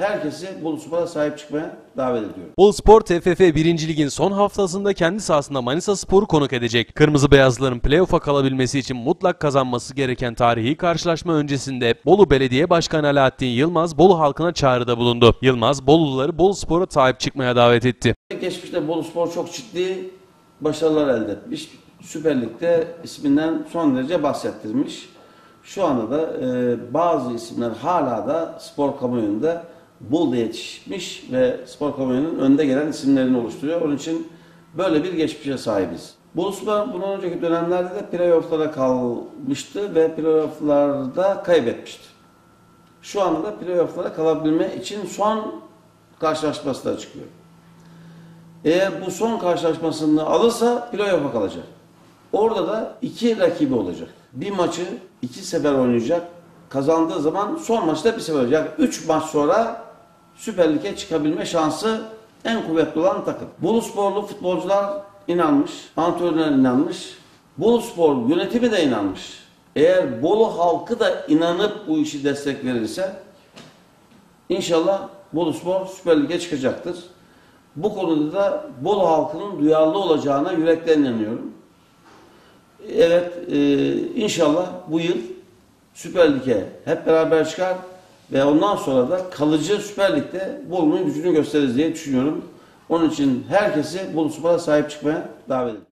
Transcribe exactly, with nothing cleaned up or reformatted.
herkesi Boluspor'a sahip çıkmaya davet ediyorum. Boluspor T F F birinci Lig'in son haftasında kendi sahasında Manisaspor'u konuk edecek. Kırmızı Beyazlıların playoff'a kalabilmesi için mutlak kazanması gereken tarihi karşılaşma öncesinde Bolu Belediye Başkanı Alaaddin Yılmaz Bolu halkına çağrıda bulundu. Yılmaz Boluluları Boluspor'a sahip çıkmaya davet etti. Geçmişte Boluspor çok ciddi başarılar elde etmiş. Süper Lig'de isminden son derece bahsettirmiş. Şu anda da e, bazı isimler hala da spor kamuoyunda Bolu'da yetişmiş ve spor kamuoyunun önde gelen isimlerini oluşturuyor. Onun için böyle bir geçmişe sahibiz. Boluspor bundan önceki dönemlerde de playoff'lara kalmıştı ve playoff'larda kaybetmişti. Şu anda da playoff'lara kalabilme için son karşılaşmasına çıkıyor. Eğer bu son karşılaşmasını alırsa playoff'a kalacak. Orada da iki rakibi olacak. Bir maçı iki sefer oynayacak. Kazandığı zaman son maçta bir sefer oynayacak. Üç maç sonra Süper Lig'e çıkabilme şansı en kuvvetli olan takım. Bolusporlu futbolcular inanmış, antrenörler inanmış, Boluspor yönetimi de inanmış. Eğer Bolu halkı da inanıp bu işi destek verirse inşallah Boluspor Süper Lig'e çıkacaktır. Bu konuda da Bolu halkının duyarlı olacağına yürekten inanıyorum. Evet, e, inşallah bu yıl Süper Lig'e hep beraber çıkar ve ondan sonra da kalıcı Süper Lig'de Bolu'nun gücünü gösteririz diye düşünüyorum. Onun için herkesi Boluspor'a sahip çıkmaya davet ediyorum.